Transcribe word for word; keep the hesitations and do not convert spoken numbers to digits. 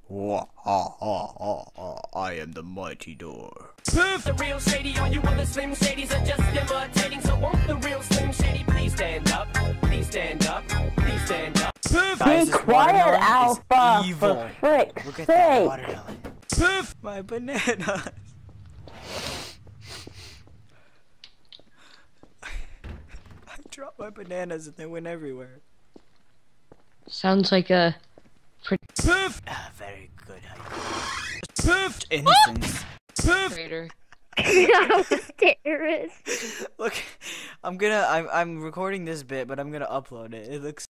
Wah, ha, ha, ha, ha. I am the mighty door. Poof! The real Shady, all you other Slim Shadys are just imitating. So won't the real Slim Shady please stand up? Please stand up. Please stand up. Poof! Be quiet, Alpha, for frick's Look at sake. that watermelon. Poof! My banana. I dropped my bananas and they went everywhere. Sounds like a pretty Poof! Ah, very good. Poof! Innocence. Poof! traitor. I was terrorist. Look, I'm gonna. I'm. I'm recording this bit, but I'm gonna upload it. It looks.